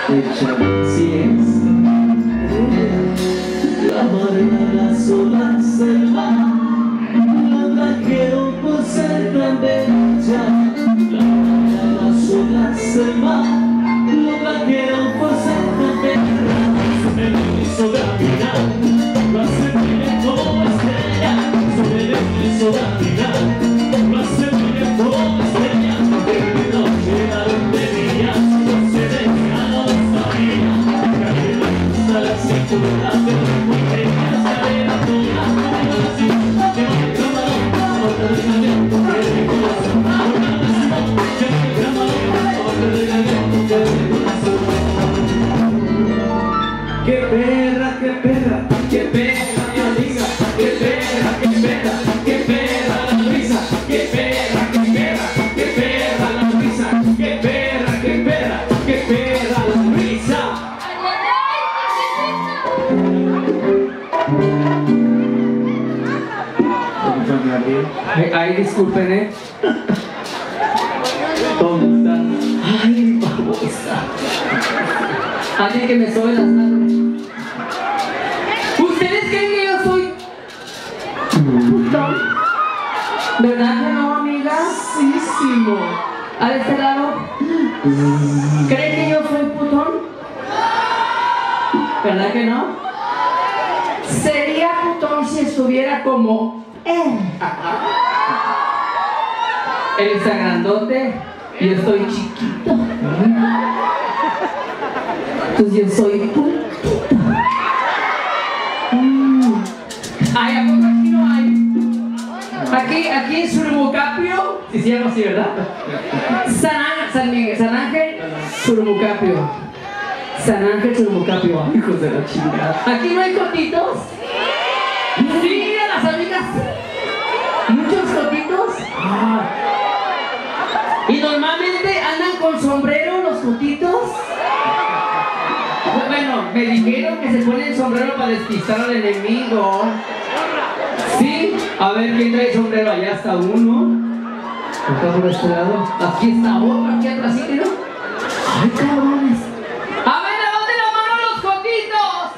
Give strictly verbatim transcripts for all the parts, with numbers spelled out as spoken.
hecha si es la marea, las olas, el mar. La quiero por ser tan bella. La marea, las olas, el mar. La quiero por ser tan bella. Sobre el piso gravidad, lo hace brillar como estrella. Sobre el piso gravidad, lo hace brillar como estrella. De mi noche a donde brilla, no se deja, no sabía. Cae la luz a la cintura, pero muy bella, sale la tuna. La cintura que me grabaron, otra vez la viento que de corazón. Una vez no, que me grabaron, otra vez la viento que de corazón. ¡Qué perra, qué perra, qué perra, mi amiga! ¡Qué perra, qué perra, qué perra la risa! ¡Qué perra, qué perra, qué perra la risa! ¡Qué perra, qué perra, qué perra la risa! Ay, ay, disculpen, ¿eh? ¿Dónde está? Ay, babosa. Alguien que me sobe las manos. ¿Ustedes creen que yo soy putón? ¿Verdad que no, amiga? ¡Sísimo! ¿A este lado? ¿Creen que yo soy putón? ¿Verdad que no? Sería putón si estuviera como él. Él está grandote y yo estoy chiquito. Entonces yo soy putita. Mm. Ay, ¿a poco aquí no hay? Aquí, aquí en Surumucapio, si se llama así, ¿verdad? San, San, Miguel, San Ángel, Surumucapio. San Ángel, Surumucapio. Hijos de la chingada. ¿Aquí no hay cotitos? Sí, mira las amigas. Muchos cotitos. Ah. Y normalmente andan con sombrero los cotitos. Bueno, me dijeron que se pone el sombrero para despistar al enemigo. Sí, a ver quién trae sombrero. Allá está uno. Acá por este lado. Aquí está otro, aquí atrás, ¿sí, no? Ay, cabrones. A ver, levanten la mano los cotitos.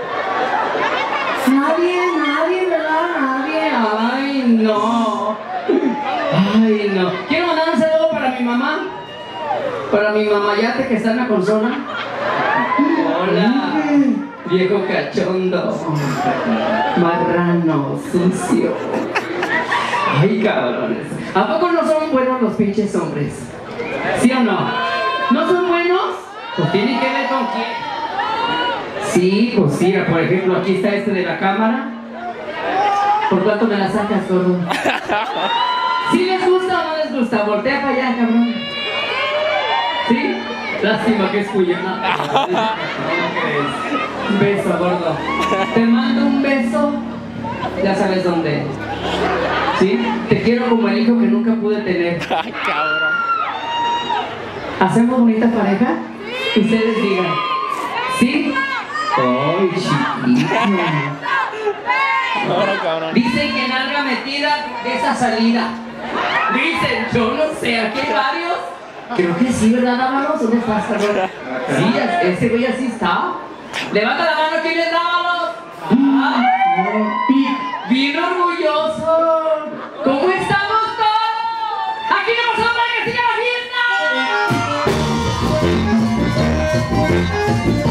Nadie, nadie, ¿verdad? Nadie. Ay, no. Ay, no. Quiero mandar un saludo para mi mamá. Para mi mamayate que está en la consola. Hola, viejo cachondo, marrano, sucio. Ay, cabrones. ¿A poco no son buenos los pinches hombres? ¿Sí o no? ¿No son buenos? Pues tienen que ver con quién. Sí, pues sí, por ejemplo, aquí está este de la cámara. ¿Por cuánto me la sacas, gordo? ¿Sí les gusta o no les gusta? Voltea para allá, cabrón. ¿Sí? Lástima que es cuyana. Un beso, gordo. Te mando un beso. Ya sabes dónde. ¿Sí? Te quiero como el hijo que nunca pude tener. Ay, cabrón. ¿Hacemos bonita pareja? Ustedes digan. ¿Sí? Ay, chiquito. No, cabrón. Dicen que nalga metida esa salida. Dicen, yo no sé, aquí hay varios. Creo que sí, ¿verdad, Dávalos? ¿Dónde estás, cabrón? Sí, ese güey así está. Levanta la mano, ¿quién es Dávalos? ¡Ah! Bien orgulloso. ¿Cómo estamos todos? ¡Aquí no pasó nada, que siga la fiesta!